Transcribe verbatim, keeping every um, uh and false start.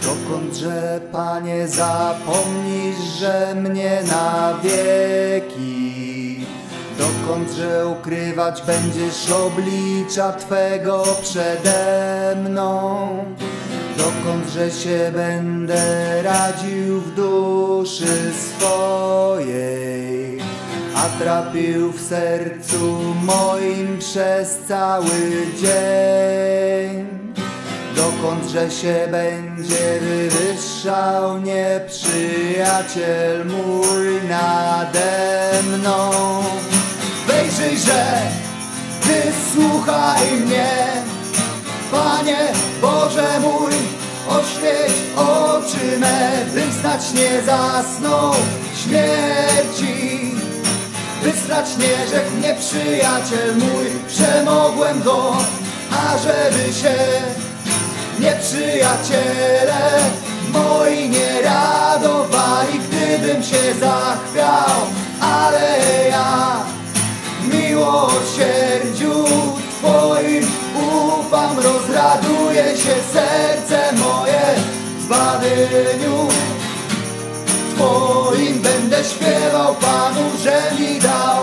Dokądże, Panie, zapomnisz, że mnie na wieki? Dokądże ukrywać będziesz oblicza Twego przede mną? Dokądże się będę radził w duszy swojej, a trapił w sercu moim przez cały dzień? Dokądże się będzie wywyższał nieprzyjaciel mój nade mną? Wejrzyjże, wysłuchaj mnie, Panie Boże mój, oświeć oczy me, bym snać nie zasnął śmierci. Wysrać nie rzekł nieprzyjaciel mój, przemogłem go, ażeby się nieprzyjaciele moi nie radowali, gdybym się zachwiał, ale ja miłosierdziu Twoim ufam, rozraduje się serce moje w zbawieniu Twoim. Będę śpiewał Panu, że mi dał